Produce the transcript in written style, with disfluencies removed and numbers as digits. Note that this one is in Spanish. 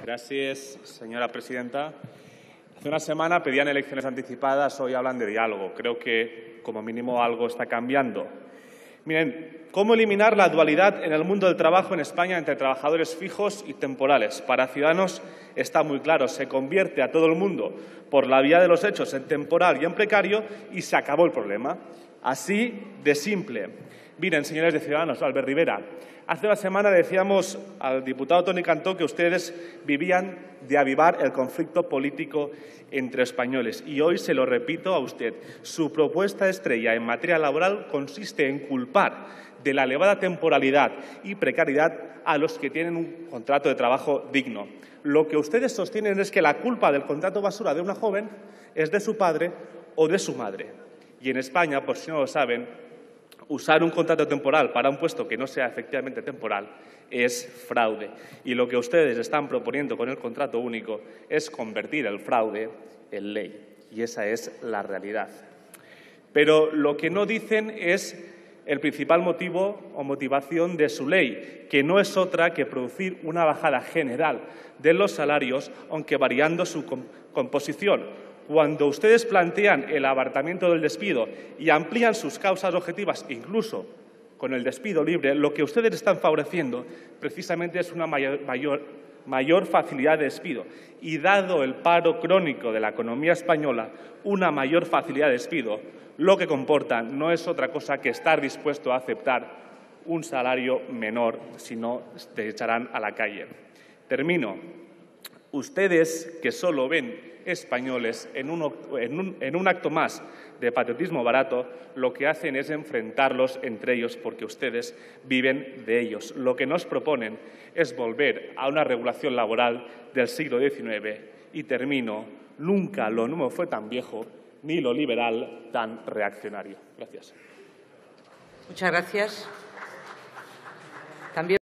Gracias, señora presidenta. Hace una semana pedían elecciones anticipadas, hoy hablan de diálogo. Creo que, como mínimo, algo está cambiando. Miren, ¿cómo eliminar la dualidad en el mundo del trabajo en España entre trabajadores fijos y temporales? Para Ciudadanos está muy claro, se convierte a todo el mundo por la vía de los hechos en temporal y en precario y se acabó el problema. Así de simple. Miren, señores de Ciudadanos, Albert Rivera, hace una semana decíamos al diputado Toni Cantó que ustedes vivían de avivar el conflicto político entre españoles. Y hoy se lo repito a usted. Su propuesta estrella en materia laboral consiste en culpar de la elevada temporalidad y precariedad a los que tienen un contrato de trabajo digno. Lo que ustedes sostienen es que la culpa del contrato basura de una joven es de su padre o de su madre. Y en España, por si no lo saben, usar un contrato temporal para un puesto que no sea efectivamente temporal es fraude. Y lo que ustedes están proponiendo con el contrato único es convertir el fraude en ley. Y esa es la realidad. Pero lo que no dicen es el principal motivo o motivación de su ley, que no es otra que producir una bajada general de los salarios, aunque variando su composición. Cuando ustedes plantean el abaratamiento del despido y amplían sus causas objetivas, incluso con el despido libre, lo que ustedes están favoreciendo precisamente es una mayor facilidad de despido. Y dado el paro crónico de la economía española, una mayor facilidad de despido, lo que comporta no es otra cosa que estar dispuesto a aceptar un salario menor, si no te echarán a la calle. Termino. Ustedes, que solo ven españoles en un acto más de patriotismo barato, lo que hacen es enfrentarlos entre ellos porque ustedes viven de ellos. Lo que nos proponen es volver a una regulación laboral del siglo XIX. Y termino, nunca lo nuevo fue tan viejo ni lo liberal tan reaccionario. Gracias. Muchas gracias.